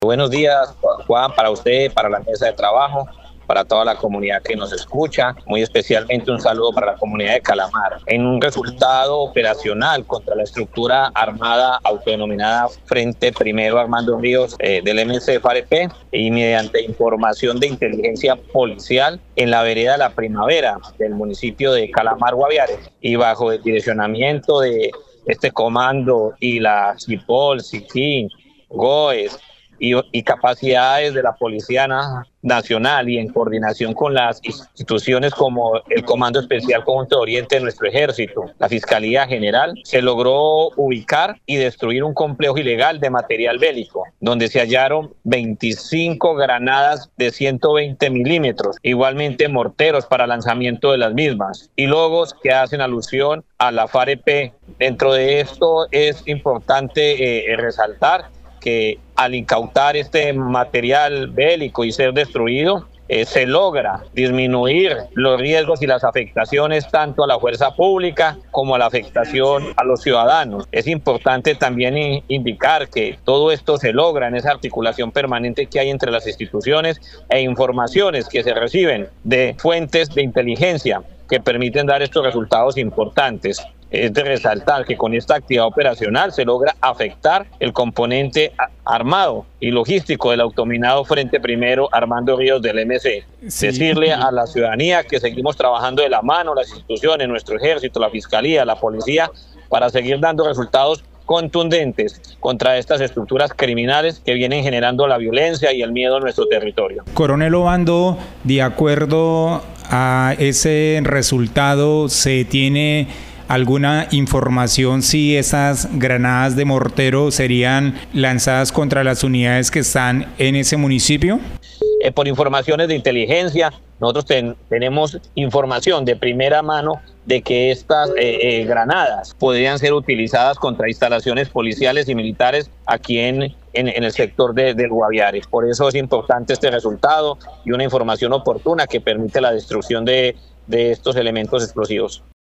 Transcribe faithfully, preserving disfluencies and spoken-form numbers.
Buenos días, Juan, para usted, para la mesa de trabajo, para toda la comunidad que nos escucha, muy especialmente un saludo para la comunidad de Calamar. En un resultado operacional contra la estructura armada autodenominada Frente Primero Armando Ríos eh, del M C F A R E P y mediante información de inteligencia policial en la vereda La Primavera del municipio de Calamar, Guaviare, y bajo el direccionamiento de este comando y la CIPOL, SICIN, GOES, Y, y capacidades de la Policía Na Nacional y en coordinación con las instituciones como el Comando Especial Conjunto de Oriente de nuestro Ejército, la Fiscalía General, se logró ubicar y destruir un complejo ilegal de material bélico, donde se hallaron veinticinco granadas de ciento veinte milímetros, igualmente morteros para lanzamiento de las mismas, y logos que hacen alusión a la F A R E P. Dentro de esto es importante eh, resaltar que al incautar este material bélico y ser destruido, eh, se logra disminuir los riesgos y las afectaciones tanto a la fuerza pública como a la afectación a los ciudadanos. Es importante también indicar que todo esto se logra en esa articulación permanente que hay entre las instituciones e informaciones que se reciben de fuentes de inteligencia que permiten dar estos resultados importantes. Es de resaltar que con esta actividad operacional se logra afectar el componente armado y logístico del autominado Frente Primero Armando Ríos del M C. Sí. Decirle a la ciudadanía que seguimos trabajando de la mano, las instituciones, nuestro ejército, la fiscalía, la policía, para seguir dando resultados contundentes contra estas estructuras criminales que vienen generando la violencia y el miedo en nuestro territorio. Coronel Obando, de acuerdo a ese resultado, ¿se tiene alguna información si esas granadas de mortero serían lanzadas contra las unidades que están en ese municipio? Eh, por informaciones de inteligencia, nosotros ten, tenemos información de primera mano de que estas eh, eh, granadas podrían ser utilizadas contra instalaciones policiales y militares aquí en, en, en el sector de, del Guaviare. Por eso es importante este resultado y una información oportuna que permite la destrucción de, de estos elementos explosivos.